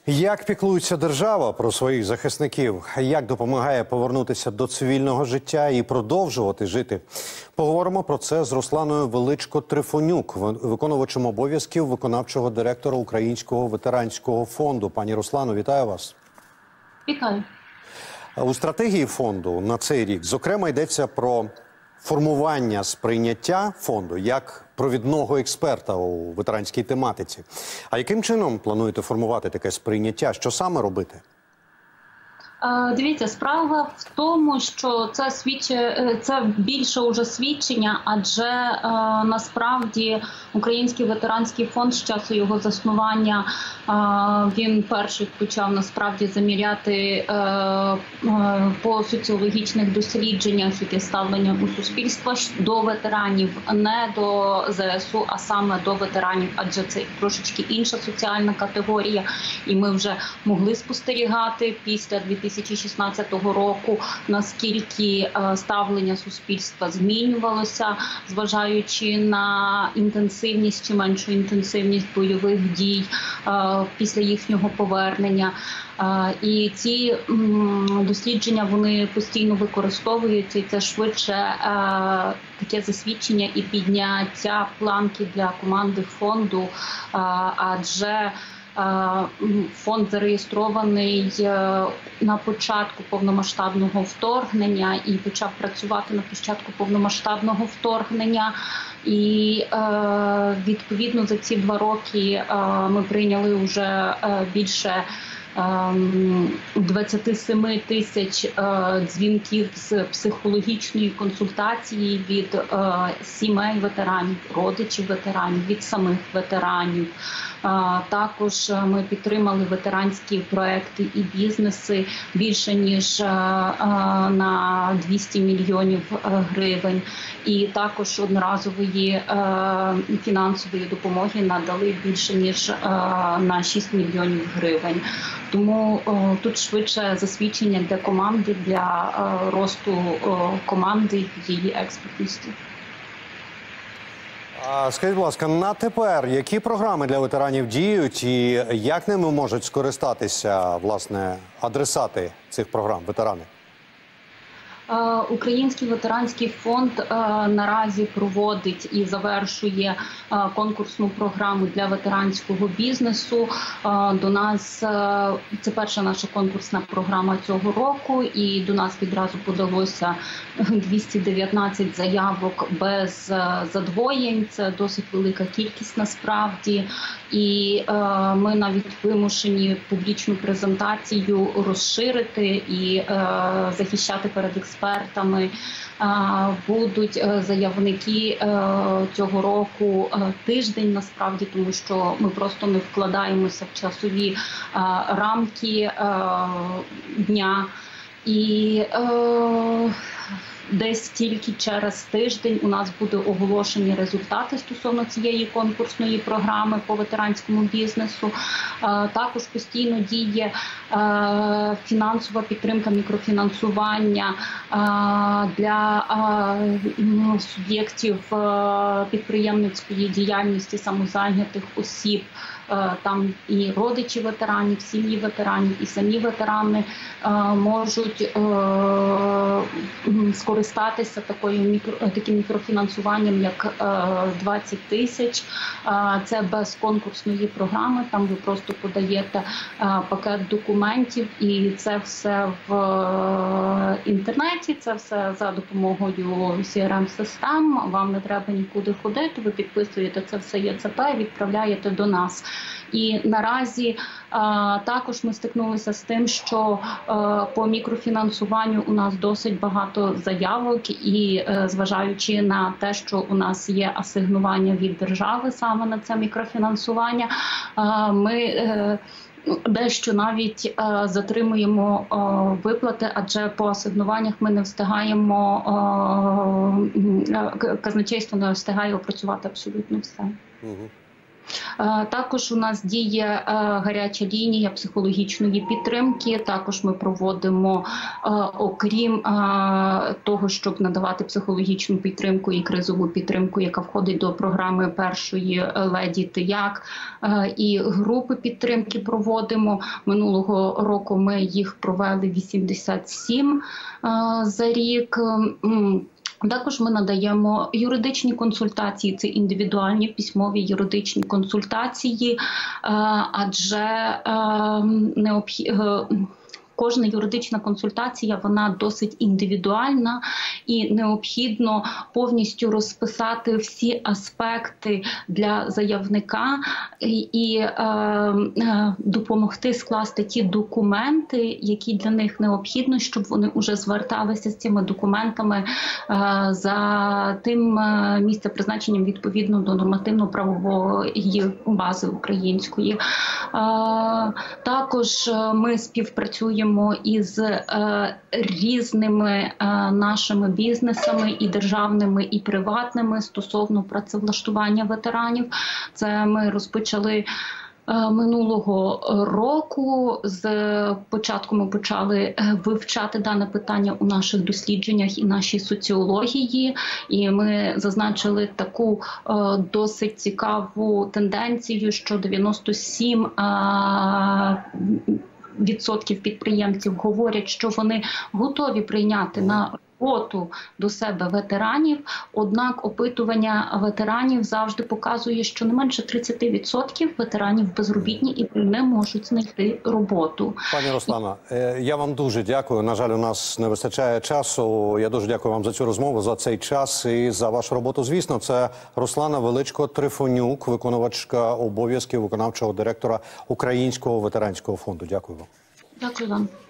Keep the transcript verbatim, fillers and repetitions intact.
Як піклується держава про своїх захисників? Як допомагає повернутися до цивільного життя і продовжувати жити? Поговоримо про це з Русланою Величко-Трифонюк, виконувачем обов'язків виконавчого директора Українського ветеранського фонду. Пані Руслано, вітаю вас. Вітаю. У стратегії фонду на цей рік, зокрема, йдеться про формування сприйняття фонду як провідного експерта у ветеранській тематиці. А яким чином плануєте формувати таке сприйняття? Що саме робити? Дивіться, справа в тому, що це свідчить, це більше уже свідчення, адже е, насправді Український ветеранський фонд з часу його заснування, е, він перший почав насправді заміряти е, е, по соціологічних дослідженнях, яке ставлення у суспільства до ветеранів, не до ЗСУ, а саме до ветеранів, адже це трошечки інша соціальна категорія, і ми вже могли спостерігати після дві тисячі шістнадцятого року, наскільки ставлення суспільства змінювалося, зважаючи на інтенсивність чи меншу інтенсивність бойових дій після їхнього повернення. І ці дослідження, вони постійно використовуються, і це швидше таке засвідчення і підняття планки для команди фонду, адже фонд зареєстрований на початку повномасштабного вторгнення і почав працювати на початку повномасштабного вторгнення. І відповідно за ці два роки ми прийняли вже більше двадцять сім тисяч дзвінків з психологічної консультації від сімей ветеранів, родичів ветеранів, від самих ветеранів. Також ми підтримали ветеранські проекти і бізнеси більше ніж на двісті мільйонів гривень. І також одноразової фінансової допомоги надали більше ніж на шість мільйонів гривень. Тому о, тут швидше засвідчення для команди, для о, росту о, команди, її експертності. А скажіть, будь ласка, на тепер які програми для ветеранів діють і як ними можуть скористатися, власне, адресати цих програм, ветерани? Український ветеранський фонд наразі проводить і завершує конкурсну програму для ветеранського бізнесу. До нас це перша наша конкурсна програма цього року, і до нас відразу подалося двісті дев'ятнадцять заявок без задвоєнь. Це досить велика кількість насправді. І ми навіть вимушені публічну презентацію розширити і захищати перед експертами. Будуть заявники цього року тиждень насправді, тому що ми просто не вкладаємося в часові рамки дня. І десь тільки через тиждень у нас буде оголошені результати стосовно цієї конкурсної програми по ветеранському бізнесу. Також постійно діє фінансова підтримка, мікрофінансування для суб'єктів підприємницької діяльності, самозайнятих осіб. Там і родичі ветеранів, сім'ї ветеранів, і самі ветерани можуть скористатися такою мікро, таким мікрофінансуванням, як двадцять тисяч. Це без конкурсної програми, там ви просто подаєте пакет документів, і це все в інтернеті, це все за допомогою сі ар ем-систем, вам не треба нікуди ходити, ви підписуєте це все є це пе і відправляєте до нас. І наразі а, також ми стикнулися з тим, що а, по мікрофінансуванню у нас досить багато заявок, і а, зважаючи на те, що у нас є асигнування від держави саме на це мікрофінансування, а, ми а, дещо навіть а, затримуємо а, виплати, адже по асигнуваннях ми не встигаємо, а, казначейство не встигає опрацювати абсолютно все. Угу. Також у нас діє гаряча лінія психологічної підтримки. Також ми проводимо, окрім того, щоб надавати психологічну підтримку і кризову підтримку, яка входить до програми першої леді «Ти як?», і групи підтримки проводимо. Минулого року ми їх провели вісімдесят сім за рік. Також ми надаємо юридичні консультації, це індивідуальні письмові юридичні консультації, адже необхідно... Кожна юридична консультація, вона досить індивідуальна і необхідно повністю розписати всі аспекти для заявника і, і е, е, допомогти скласти ті документи, які для них необхідно, щоб вони вже зверталися з цими документами е, за тим е, місцепризначенням відповідно до нормативно-правової бази української. Е, також ми співпрацюємо із е, різними е, нашими бізнесами, і державними, і приватними, стосовно працевлаштування ветеранів. Це ми розпочали е, минулого року. З початку ми почали вивчати дане питання у наших дослідженнях і нашій соціології. І ми зазначили таку е, досить цікаву тенденцію, що дев'яносто сім е, відсотків підприємців говорять, що вони готові прийняти на роботу до себе ветеранів, однак опитування ветеранів завжди показує, що не менше тридцять відсотків ветеранів безробітні і не можуть знайти роботу. Пані Руслана, я вам дуже дякую. На жаль, у нас не вистачає часу. Я дуже дякую вам за цю розмову, за цей час і за вашу роботу. Звісно, це Руслана Величко-Трифонюк, виконувачка обов'язків виконавчого директора Українського ветеранського фонду. Дякую вам. Дякую вам.